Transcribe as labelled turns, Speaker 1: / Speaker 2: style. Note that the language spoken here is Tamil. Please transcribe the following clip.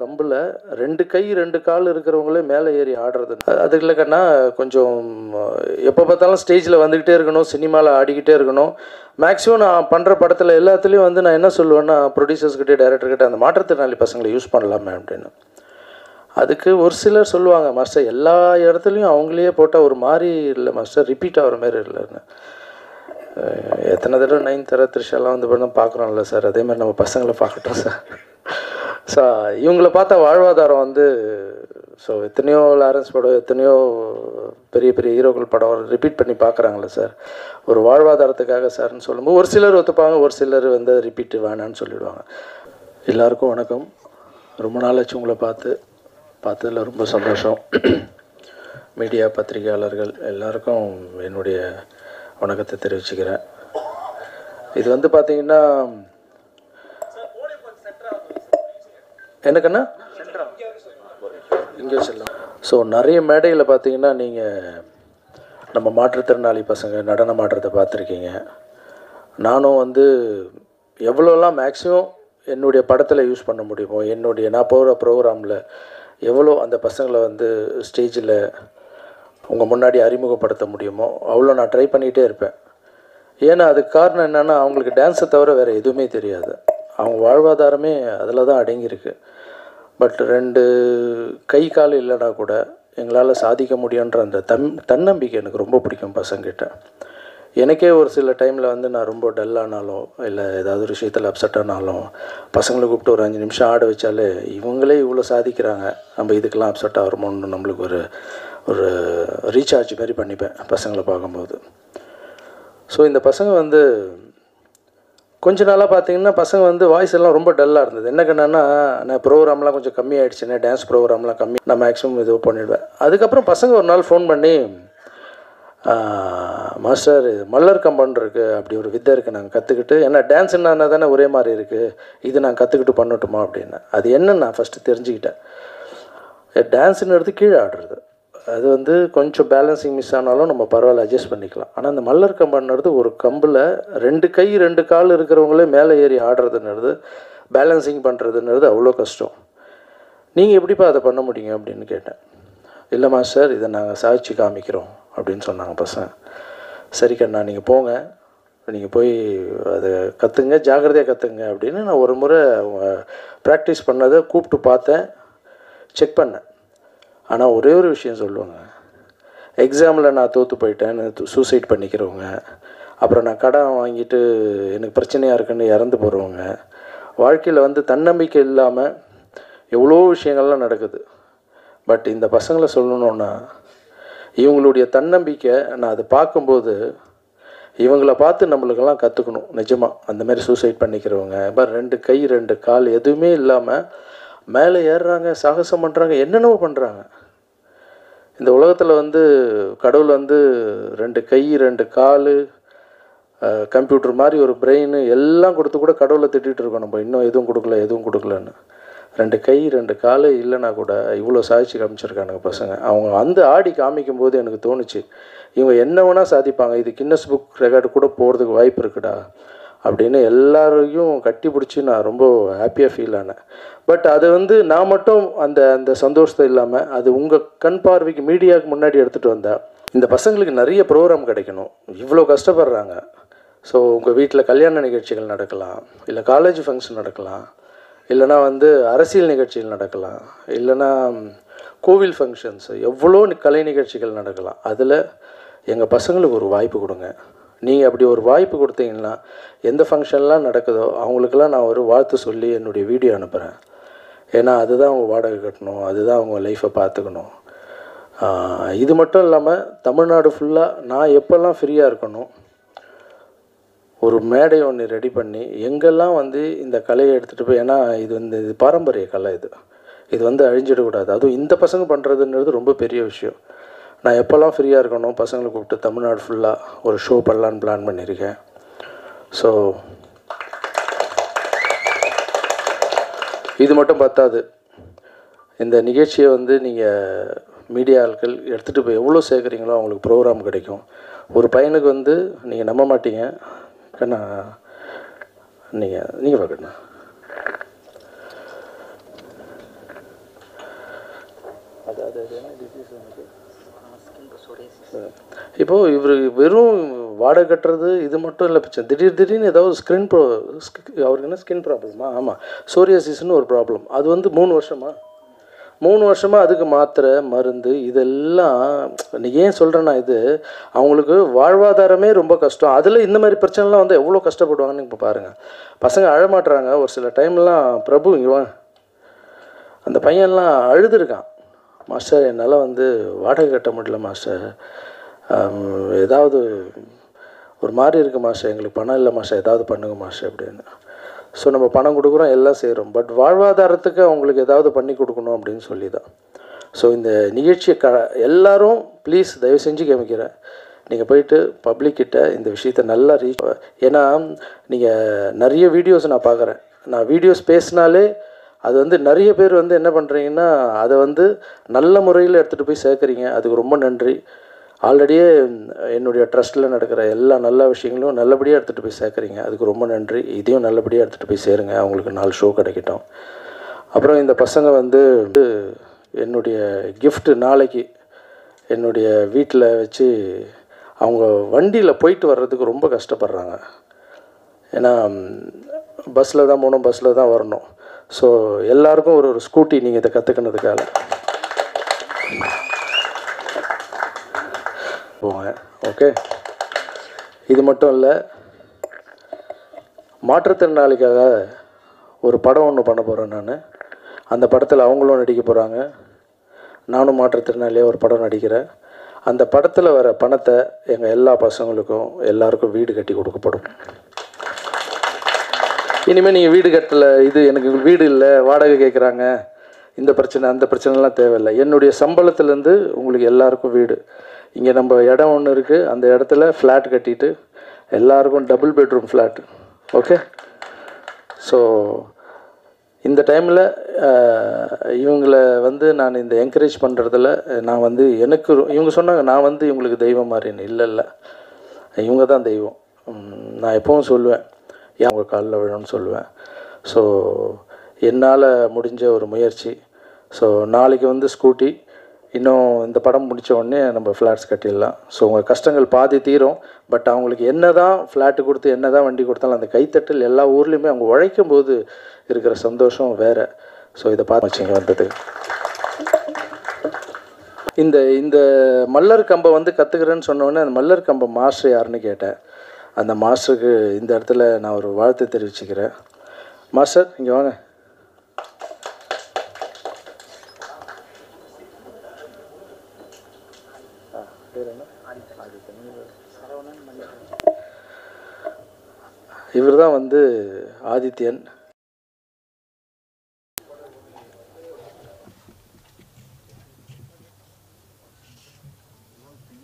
Speaker 1: கம்பில் 2 கை 2 கால் இருக்கிறவங்களே மேலே ஏறி ஆடுறது. அது இல்லைக்கண்ணா, கொஞ்சம் எப்போ பார்த்தாலும் ஸ்டேஜில் வந்துக்கிட்டே இருக்கணும், சினிமாவில் ஆடிக்கிட்டே இருக்கணும். மேக்ஸிமம் நான் பண்ணுற படத்தில் எல்லாத்துலேயும் வந்து நான் என்ன சொல்லுவேன்னா, ப்ரொடியூசர்ஸ்கிட்டே டைரக்டர்கிட்ட அந்த மாற்றுத்திறனாளி பசங்களை யூஸ் பண்ணலாமே அப்படின்னு. அதுக்கு ஒரு சிலர் சொல்லுவாங்க, மாஸ்டர் எல்லா இடத்துலையும் அவங்களே போட்டால் ஒரு மாதிரி இல்லை மாஸ்டர், ரிப்பீட் ஆகிற மாதிரி இல்லைன்னு. எத்தனை தடவை நயன்தாரா த்ரிஷாலாம் வந்து பண்ண பார்க்குறோம்ல சார், அதே மாதிரி நம்ம பசங்களை பார்க்கட்டும் சார். ஸோ இவங்கள பார்த்தா வாழ்வாதாரம் வந்து, ஸோ எத்தனையோ லாரன்ஸ் படம், எத்தனையோ பெரிய பெரிய ஹீரோக்கள் படம் ரிப்பீட் பண்ணி பார்க்குறாங்களே சார், ஒரு வாழ்வாதாரத்துக்காக சார்னு சொல்லும்போது ஒரு சிலர் ஒத்துப்பாங்க, ஒரு சிலர் வந்து ரிப்பீட் வேணான்னு சொல்லிவிடுவாங்க. எல்லாருக்கும் வணக்கம். ரொம்ப நாளாச்சு உங்களை பார்த்ததில் ரொம்ப சந்தோஷம். மீடியா பத்திரிகையாளர்கள் எல்லாருக்கும் என்னுடைய வணக்கத்தை தெரிவிச்சுக்கிறேன். இது வந்து பார்த்தீங்கன்னா எனக்குன்னா இங்கே செல்லும். ஸோ நிறைய மேடையில் பார்த்தீங்கன்னா நீங்கள் நம்ம மாற்றுத்திறனாளி பசங்க நடனம் ஆடுறதை பார்த்துருக்கீங்க. நானும் வந்து எவ்வளோலாம் மேக்ஸிமம் என்னுடைய படத்தில் யூஸ் பண்ண முடியுமோ, நான் போகிற ப்ரோக்ராமில் எவ்வளோ அந்த பசங்களை வந்து ஸ்டேஜில் உங்கள் முன்னாடி அறிமுகப்படுத்த முடியுமோ அவ்வளோ நான் ட்ரை பண்ணிகிட்டே இருப்பேன். ஏன்னா அதுக்கு காரணம் என்னென்னா, அவங்களுக்கு டான்ஸை தவிர வேறு எதுவுமே தெரியாது. அவங்க வாழ்வாதாரமே அதில் தான் அடங்கியிருக்கு. பட் 2 கை கால் இல்லைனா கூட எங்களால் சாதிக்க முடியுன்ற அந்த தன்னம்பிக்கை எனக்கு ரொம்ப பிடிக்கும் பசங்கிட்ட. எனக்கே ஒரு சில டைமில் வந்து நான் ரொம்ப டல்லானாலும் இல்லை ஏதாவது ஒரு விஷயத்தில் அப்செட் ஆனாலும் பசங்களை கூப்பிட்டு ஒரு 5 நிமிஷம் ஆட வச்சாலே இவங்களே இவ்வளோ சாதிக்கிறாங்க, நம்ம இதுக்கெல்லாம் அப்செட் ஆகிறோமோன்னு நம்மளுக்கு ஒரு ரீசார்ஜ் மாதிரி பண்ணிப்பேன் பசங்களை பார்க்கும்போது. ஸோ இந்த பசங்க வந்து கொஞ்ச நாளாக பார்த்தீங்கன்னா பசங்க வந்து வாய்ஸ் எல்லாம் ரொம்ப டல்லாக இருந்தது. என்னக்கன்னா, நான் ப்ரோக்ராம்லாம் கொஞ்சம் கம்மியாகிடுச்சுன்னா, டான்ஸ் ப்ரோக்ராம்லாம் கம்மி, நான் மேக்ஸிமம் இது பண்ணிவிடுவேன். அதுக்கப்புறம் பசங்க ஒரு நாள் ஃபோன் பண்ணி, மாஸ்டர் மல்லர் கம்பன் இருக்குது, அப்படி ஒரு வித்தை இருக்குது, நாங்கள் கற்றுக்கிட்டு, ஏன்னா டான்ஸுன்னா தானே ஒரே மாதிரி இருக்குது, இது நான் கற்றுக்கிட்டு பண்ணட்டுமா அப்படின்னு. அது என்னன்னு நான் ஃபஸ்ட்டு தெரிஞ்சுக்கிட்டேன். டான்ஸுன்றது கீழே ஆடுறது, அது வந்து கொஞ்சம் பேலன்சிங் மிஸ் ஆனாலும் நம்ம பரவாயில்ல அட்ஜஸ்ட் பண்ணிக்கலாம். ஆனால் அந்த மல்லர் கம்பன்றது ஒரு கம்பில் 2 கை 2 கால் இருக்கிறவங்களே மேலே ஏறி ஆடுறதுன்றது, பேலன்சிங் பண்ணுறதுன்றது அவ்வளோ கஷ்டம். நீங்கள் எப்படிப்பா அதை பண்ண முடியுங்க அப்படின்னு கேட்டேன். இல்லை மாஸ்டர், இதை நாங்கள் சாதிச்சு காமிக்கிறோம் அப்படின்னு சொன்னாங்க பசங்க. சரி கண்ணா, நீங்கள் போங்க, நீங்கள் போய் அதை கற்றுங்க, ஜாக்கிரதையாக கற்றுங்க அப்படின்னு நான் ஒரு முறை ப்ராக்டிஸ் பண்ணதை கூப்பிட்டு பார்த்தேன், செக் பண்ணேன். ஆனால் ஒரே ஒரு விஷயம் சொல்லுவாங்க, எக்ஸாமில் நான் தோற்று போயிட்டேன்னு சூசைட் பண்ணிக்கிறவங்க, அப்புறம் நான் கடன் வாங்கிட்டு எனக்கு பிரச்சனையாக இருக்குன்னு இறந்து போகிறவங்க, வாழ்க்கையில் வந்து தன்னம்பிக்கை இல்லாமல் எவ்வளோ விஷயங்கள்லாம் நடக்குது. பட் இந்த பசங்களை சொல்லணுன்னா, இவங்களுடைய தன்னம்பிக்கை நான் அதை பார்க்கும்போது இவங்கள பார்த்து நம்மளுக்கெல்லாம் கற்றுக்கணும். நிஜமாக அந்த மாதிரி சூசைட் பண்ணிக்கிறவங்க, இப்போ 2 கை 2 கால் எதுவுமே இல்லாமல் மேலே ஏறுறாங்க, சாகசம் பண்ணுறாங்க, என்னென்னவோ பண்ணுறாங்க. இந்த உலகத்தில் வந்து கடவுள் வந்து 2 கை 2 கால், கம்ப்யூட்டர் மாதிரி ஒரு பிரெயின் எல்லாம் கொடுத்து கூட கடவுளை திட்டிகிட்டு இருக்கோம் நம்ம, இன்னும் எதுவும் கொடுக்கலன்னு. 2 கை 2 கால் இல்லைனா கூட இவ்வளோ சாதிச்சு காமிச்சிருக்கானுங்க பசங்க. அவங்க வந்து ஆடி காமிக்கும் போது எனக்கு தோணுச்சு, இவங்க என்ன வேணால் சாதிப்பாங்க, இது கின்னஸ் புக் ரெக்கார்டு கூட போகிறதுக்கு வாய்ப்பு இருக்குடா அப்படின்னு எல்லாரையும் கட்டி பிடிச்சி நான் ரொம்ப ஹாப்பியாக ஃபீல் ஆனேன். பட் அது வந்து நான் மட்டும் அந்த சந்தோஷத்தை இல்லாமல், அது உங்கள் கண் பார்வைக்கு மீடியாவுக்கு முன்னாடி எடுத்துகிட்டு வந்தால் இந்த பசங்களுக்கு நிறைய ப்ரோக்ராம் கிடைக்கணும். இவ்வளோ கஷ்டப்படுறாங்க. ஸோ உங்கள் வீட்டில் கல்யாண நிகழ்ச்சிகள் நடக்கலாம், இல்லை காலேஜ் ஃபங்க்ஷன் நடக்கலாம், இல்லைனா வந்து அரசியல் நிகழ்ச்சிகள் நடக்கலாம், இல்லைனா கோவில் ஃபங்க்ஷன்ஸ், எவ்வளோ கலை நிகழ்ச்சிகள் நடக்கலாம். அதில் எங்கள் பசங்களுக்கு ஒரு வாய்ப்பு கொடுங்க. நீங்கள் அப்படி ஒரு வாய்ப்பு கொடுத்தீங்கன்னா எந்த ஃபங்க்ஷன்லாம் நடக்குதோ அவங்களுக்கெல்லாம் நான் ஒரு வாழ்த்து சொல்லி என்னுடைய வீடியோ அனுப்புகிறேன். ஏன்னா அதுதான் அவங்க வாடகை கட்டணும், அதுதான் அவங்க லைஃப்பை பார்த்துக்கணும். இது மட்டும் இல்லாமல் தமிழ்நாடு ஃபுல்லாக நான் எப்போல்லாம் ஃப்ரீயாக இருக்கணும், ஒரு மேடை ஒன்று ரெடி பண்ணி எங்கெல்லாம் வந்து இந்த கலையை எடுத்துகிட்டு போய், ஏன்னா இது பாரம்பரிய கலை, இது வந்து அழிஞ்சிடக்கூடாது. அதுவும் இந்த பசங்க பண்ணுறதுன்றது ரொம்ப பெரிய விஷயம். நான் எப்போல்லாம் ஃப்ரீயாக இருக்கணும் பசங்களை கூப்பிட்டு தமிழ்நாடு ஃபுல்லாக ஒரு ஷோ பண்ணலான்னு பிளான் பண்ணியிருக்கேன். ஸோ இது மட்டும் பத்தாது, இந்த நிகழ்ச்சியை வந்து நீங்கள் மீடியா ஆட்கள் எடுத்துகிட்டு போய் எவ்வளோ சேர்க்குறீங்களோ அவங்களுக்கு ப்ரோக்ராம் கிடைக்கும். ஒரு பையனுக்கு வந்து நீங்கள் நம்ப மாட்டீங்க கண்ணா, நீங்கள் பார்க்கண்ணா, இப்போது இவர் வெறும் வாடகை கட்டுறது இது மட்டும் இல்லை பிரச்சனை. திடீர்னு ஏதாவது அவருக்கு என்ன ஸ்கின் ப்ராப்ளமா? ஆமாம், சோரியாசிஸ்ன்னு ஒரு ப்ராப்ளம். அது வந்து 3 வருஷமாக அதுக்கு மாத்திரை மருந்து இதெல்லாம். ஏன் சொல்கிறேன்னா, இது அவங்களுக்கு வாழ்வாதாரமே ரொம்ப கஷ்டம். அதில் இந்த மாதிரி பிரச்சனைலாம் வந்து எவ்வளோ கஷ்டப்படுவாங்கன்னு இப்போ பாருங்கள். பசங்க அழமாட்டுறாங்க ஒரு சில டைம்லாம். பிரபு இவன் அந்த பையன்லாம் அழுதுருக்கான். மாஸ்டர் என்னால் வந்து வாடகை கட்ட முடியல மாஸ்டர், ஏதாவது ஒரு மாதிரி இருக்குது மாஸ்டர், எங்களுக்கு பணம் இல்லை மாஸ்டர், ஏதாவது பண்ணுங்க மாஸ்டர் அப்படின்னு. ஸோ நம்ம பணம் கொடுக்குறோம், எல்லாம் செய்கிறோம், பட் வாழ்வாதாரத்துக்கு அவங்களுக்கு ஏதாவது பண்ணி கொடுக்கணும் அப்படின்னு சொல்லி தான். ஸோ இந்த நிகழ்ச்சியை எல்லோரும் ப்ளீஸ் தயவு செஞ்சு கவனிக்கிறேன், நீங்கள் போயிட்டு பப்ளிக்கிட்ட இந்த விஷயத்தை நல்லா ரீச். ஏன்னா நீங்கள் நிறைய வீடியோஸ் நான் பார்க்குறேன். நான் வீடியோஸ் பேசினாலே அது வந்து நிறைய பேர் வந்து என்ன பண்ணுறீங்கன்னா, அதை வந்து நல்ல முறையில் எடுத்துகிட்டு போய் சேர்க்குறீங்க. அதுக்கு ரொம்ப நன்றி. ஆல்ரெடியே என்னுடைய ட்ரஸ்ட்டில் நடக்கிற எல்லா நல்ல விஷயங்களும் நல்லபடியாக எடுத்துகிட்டு போய் சேர்க்குறீங்க. அதுக்கு ரொம்ப நன்றி. இதையும் நல்லபடியாக எடுத்துகிட்டு போய் சேருங்க, அவங்களுக்கு 4 ஷோ கிடைக்கட்டும். அப்புறம் இந்த பசங்க வந்து என்னுடைய கிஃப்ட்டு நாளைக்கு என்னுடைய வீட்டில் வச்சு அவங்க வண்டியில் போயிட்டு வர்றதுக்கு ரொம்ப கஷ்டப்படுறாங்க. ஏன்னா பஸ்ஸில் தான் போகணும், பஸ்ஸில் தான் வரணும். ஸோ எல்லாருக்கும் ஒரு ஸ்கூட்டி நீங்கள் இதை கற்றுக்கினதுக்காக போங்க. ஓகே, இது மட்டும் இல்லை, மாற்றுத்திறனாளிக்காக ஒரு படம் ஒன்று பண்ண போகிறேன் நான். அந்த படத்தில் அவங்களும் நடிக்க போகிறாங்க, நானும் மாற்றுத்திறனாளியாக ஒரு படம் நடிக்கிறேன். அந்த படத்தில் வர பணத்தை எங்கள் எல்லா பசங்களுக்கும் எல்லாருக்கும் வீடு கட்டி கொடுக்கப்படும். இனிமேல் நீங்கள் வீடு கட்டலை, இது எனக்கு வீடு இல்லை, வாடகை கேட்குறாங்க, இந்த பிரச்சனை அந்த பிரச்சனைலாம் தேவையில்லை. என்னுடைய சம்பளத்துலேருந்து உங்களுக்கு எல்லாருக்கும் வீடு. இங்கே நம்ம இடம் ஒன்று இருக்குது, அந்த இடத்துல ஃப்ளாட் கட்டிட்டு எல்லாருக்கும் double bedroom flat. Okay, so இந்த டைமில் இவங்களை வந்து நான் இந்த என்கரேஜ் பண்ணுறதில் நான் வந்து எனக்கு இவங்க சொன்னாங்க நான் வந்து இவங்களுக்கு தெய்வம் மாதிரின்னு. இல்லை, இவங்க தான் தெய்வம். நான் எப்பவும் சொல்லுவேன், அவங்க காலில் விழணும்னு சொல்லுவேன். ஸோ என்னால் முடிஞ்ச ஒரு முயற்சி. ஸோ நாளைக்கு வந்து ஸ்கூட்டி, இன்னும் இந்த படம் முடித்த உடனே நம்ம ஃப்ளாட்ஸ் கட்டிடலாம். ஸோ உங்கள் கஷ்டங்கள் பாதி தீரும். பட் அவங்களுக்கு என்ன தான் ஃப்ளாட்டு கொடுத்து என்ன தான் வண்டி கொடுத்தாலும் அந்த கைத்தட்டல் எல்லா ஊர்லேயுமே அவங்க உழைக்கும் போது இருக்கிற சந்தோஷம் வேறு. ஸோ இதை பார்த்து வச்சுங்க வந்தது. இந்த மல்லர் கம்பை வந்து கற்றுக்கிறேன்னு சொன்னோடனே அந்த மல்லர் கம்பை மாஸ்டர் யாருன்னு கேட்டேன். அந்த மாஸ்டருக்கு இந்த இடத்துல நான் ஒரு வாழ்த்து தெரிவிச்சுக்கிறேன். மாஸ்டர் இங்கே வாங்க. இவர் தான் வந்து ஆதித்யன்.